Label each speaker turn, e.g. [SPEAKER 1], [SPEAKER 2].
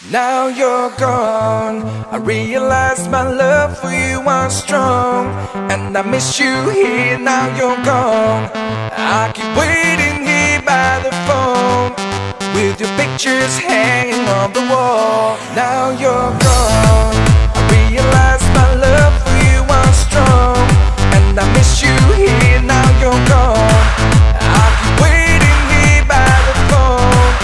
[SPEAKER 1] Now you're gone, I realize my love for you was strong, and I miss you here. Now you're gone, I keep waiting here by the phone with your pictures